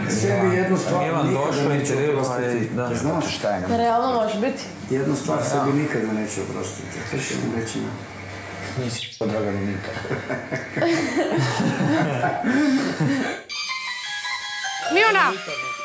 Sebi jednu stvar nikada neću oprostiti. Znaš šta je nam? Realno može biti? Jednu stvar sebi nikada neću oprostiti. Kršćanim rečima. Nisi podraga ni nikad. Miona!